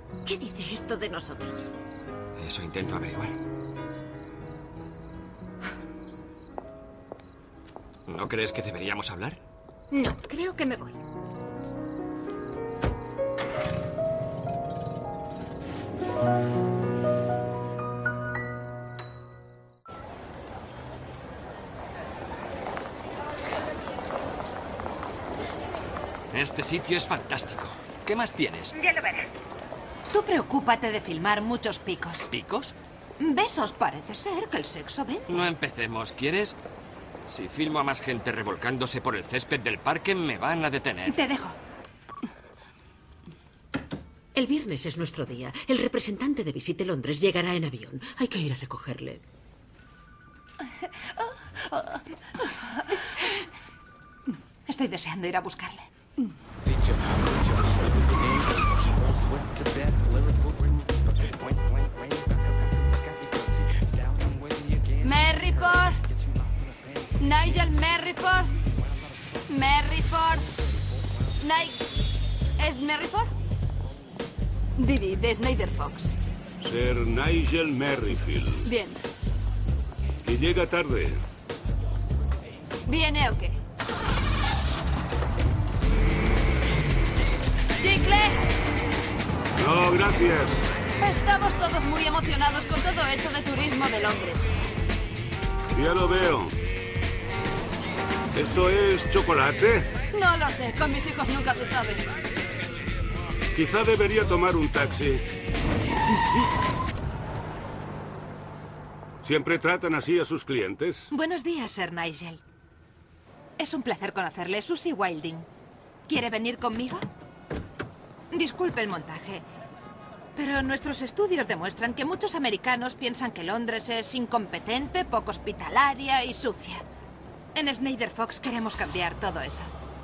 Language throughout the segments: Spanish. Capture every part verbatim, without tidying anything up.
¿Qué dice esto de nosotros? Eso intento averiguar. ¿No crees que deberíamos hablar? No, creo que me voy. Este sitio es fantástico. ¿Qué más tienes? Ya lo verás. Tú preocúpate de filmar muchos picos. ¿Picos? Besos, parece ser que el sexo vende. No empecemos, ¿quieres? Si filmo a más gente revolcándose por el césped del parque, me van a detener. Te dejo. El viernes es nuestro día. El representante de Visite Londres llegará en avión. Hay que ir a recogerle. Estoy deseando ir a buscarle. Merryford. Nigel Merryford. Merryford. Ni ¿Es Merryford? Didi, de Snyder Fox. Sir Nigel Merrifield. Bien. Y llega tarde. ¿Viene o qué? ¡Chicle! No, gracias. Estamos todos muy emocionados con todo esto de turismo de Londres. Ya lo veo. ¿Esto es chocolate? No lo sé, con mis hijos nunca se sabe. Quizá debería tomar un taxi. ¿Siempre tratan así a sus clientes? Buenos días, Sir Nigel. Es un placer conocerle, Susie Wilding. ¿Quiere venir conmigo? Disculpe el montaje, pero nuestros estudios demuestran que muchos americanos piensan que Londres es incompetente, poco hospitalaria y sucia. En Snyder Fox queremos cambiar todo eso.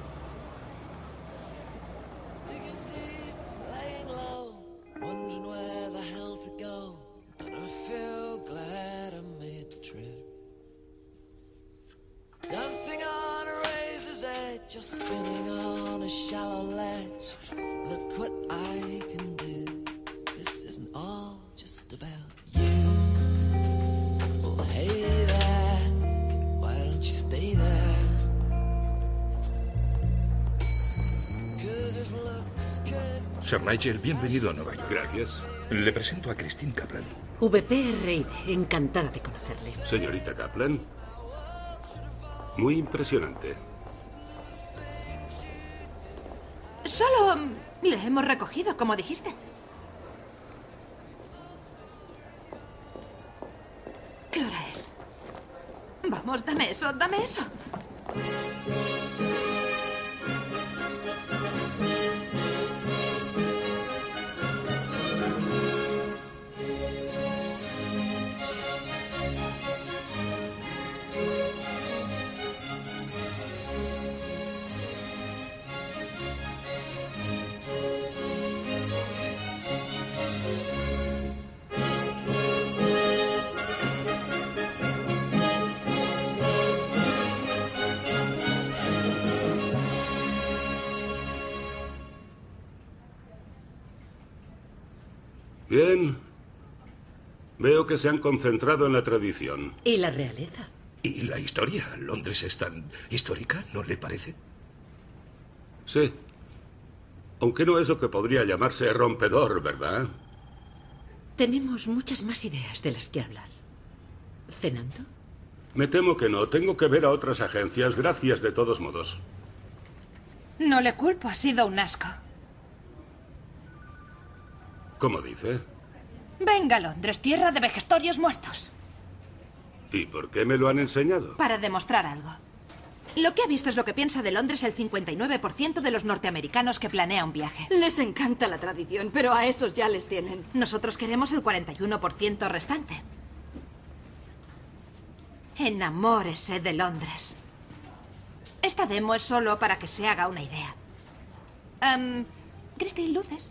Just spinning on a shallow ledge. Look what I can do. This isn't all just about you. Oh, hey there. Why don't you stay there? 'Cause if looks could... Sir Nigel, bienvenido a Nueva York. Gracias. Le presento a Christine Kaplan. V P R I D, encantada de conocerle. Señorita Kaplan. Muy impresionante. Solo le hemos recogido, como dijiste. ¿Qué hora es? Vamos, dame eso, dame eso. Bien. Veo que se han concentrado en la tradición. ¿Y la realeza? ¿Y la historia? ¿Londres es tan histórica, no le parece? Sí. Aunque no es lo que podría llamarse rompedor, ¿verdad? Tenemos muchas más ideas de las que hablar. ¿Cenando? Me temo que no. Tengo que ver a otras agencias. Gracias de todos modos. No le culpo, ha sido un asco. ¿Cómo dice? Venga, Londres, tierra de vejestorios muertos. ¿Y por qué me lo han enseñado? Para demostrar algo. Lo que ha visto es lo que piensa de Londres el cincuenta y nueve por ciento de los norteamericanos que planea un viaje. Les encanta la tradición, pero a esos ya les tienen. Nosotros queremos el cuarenta y uno por ciento restante. Enamórese de Londres. Esta demo es solo para que se haga una idea. Um, Christy, luces.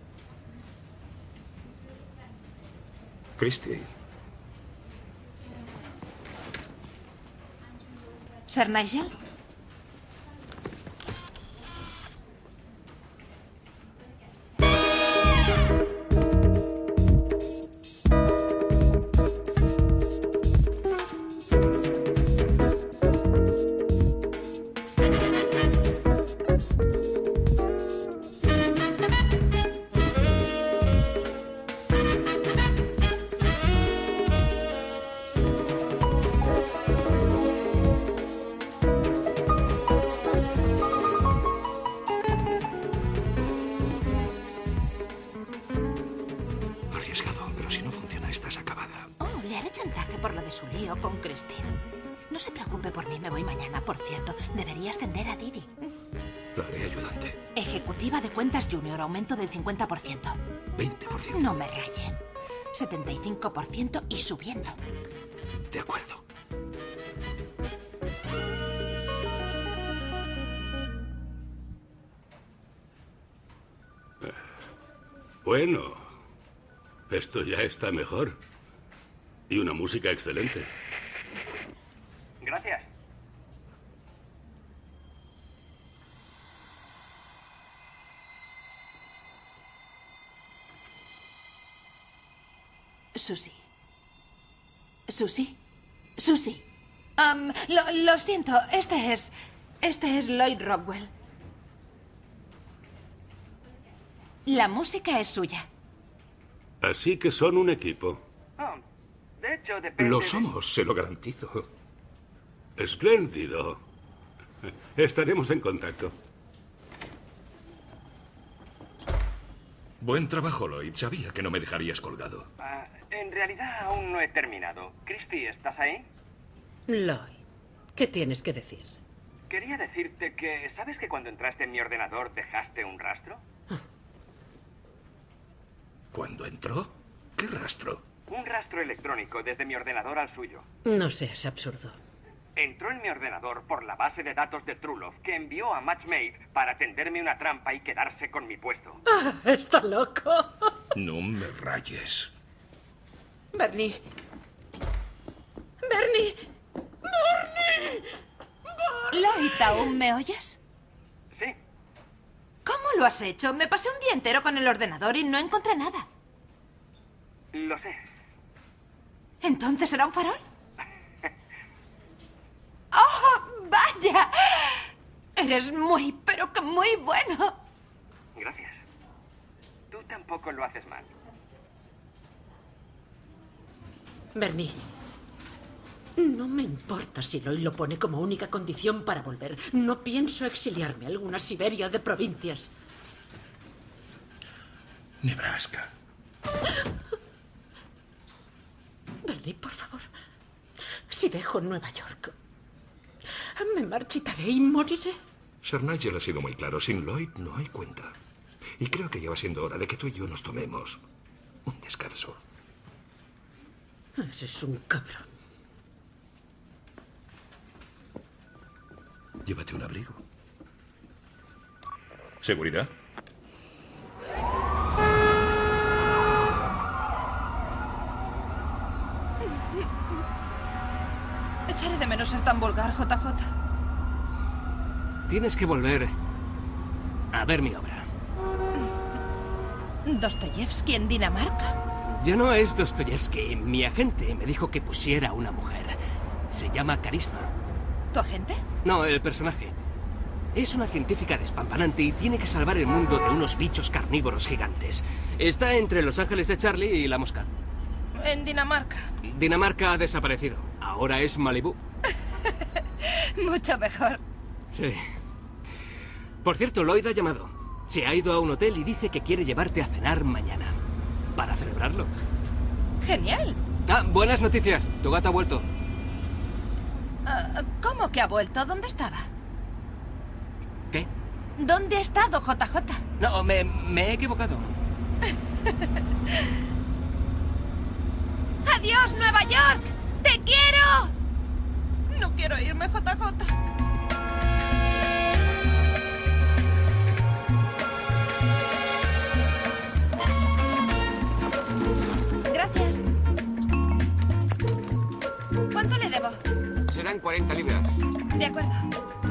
Christy. Sir Nigel. porcentaje por lo de su lío con Christine. No se preocupe por mí, me voy mañana. Por cierto, debería ascender a Didi. La haré ayudante. Ejecutiva de cuentas junior, aumento del cincuenta por ciento. veinte por ciento. No me raye. setenta y cinco por ciento y subiendo. De acuerdo. Bueno, esto ya está mejor. Y una música excelente. Gracias. Susie. Susie. Susie. Um, lo, lo siento, este es... Este es Lloyd Rockwell. La música es suya. Así que son un equipo. Oh, de hecho, depende... Lo de- somos, se lo garantizo. Espléndido. Estaremos en contacto. Buen trabajo, Lloyd. Sabía que no me dejarías colgado. Ah, en realidad aún no he terminado. Christy, ¿estás ahí? Lloyd, ¿qué tienes que decir? Quería decirte que... ¿Sabes que cuando entraste en mi ordenador dejaste un rastro? ¿Cuándo entró? ¿Qué rastro? Un rastro electrónico desde mi ordenador al suyo. No seas absurdo. Entró en mi ordenador por la base de datos de Trulov que envió a Matchmade para tenderme una trampa y quedarse con mi puesto. Ah, está loco. No me rayes. Bernie. Bernie. Bernie. Lloyd, ¿aún me oyes? Sí, ¿Cómo lo has hecho? Me pasé un día entero con el ordenador y no encontré nada. lo sé. ¿Entonces era un farol? ¡Oh, vaya! Eres muy, pero que muy bueno. Gracias. Tú tampoco lo haces mal. Bernie. No me importa si Lloyd lo pone como única condición para volver. No pienso exiliarme a alguna Siberia de provincias. Nebraska. Bernie, por favor. Si dejo Nueva York, me marchitaré y moriré. Sir Nigel ha sido muy claro. Sin Lloyd no hay cuenta. Y creo que ya va siendo hora de que tú y yo nos tomemos un descanso. Eres un cabrón. Llévate un abrigo. ¿Seguridad? Echaré de menos ser tan vulgar, J J. Tienes que volver a ver mi obra. ¿Dostoyevsky en Dinamarca? Ya no es Dostoyevsky. Mi agente me dijo que pusiera a una mujer. Se llama Carisma. ¿Tu agente? No, el personaje. Es una científica despampanante y tiene que salvar el mundo de unos bichos carnívoros gigantes. Está entre Los Ángeles de Charlie y La Mosca. En Dinamarca. Dinamarca ha desaparecido. Ahora es Malibú. Mucho mejor. Sí. Por cierto, Lloyd ha llamado. Se ha ido a un hotel y dice que quiere llevarte a cenar mañana. Para celebrarlo. Genial. Ah, buenas noticias. Tu gato ha vuelto. Ah, ¿Cómo que ha vuelto? ¿Dónde estaba? ¿Qué? ¿Dónde ha estado, J J? No, me, me he equivocado. ¡Adiós, Nueva York! ¡Te quiero! No quiero irme, J J. Gracias. ¿Cuánto le debo? Serán cuarenta libras. De acuerdo.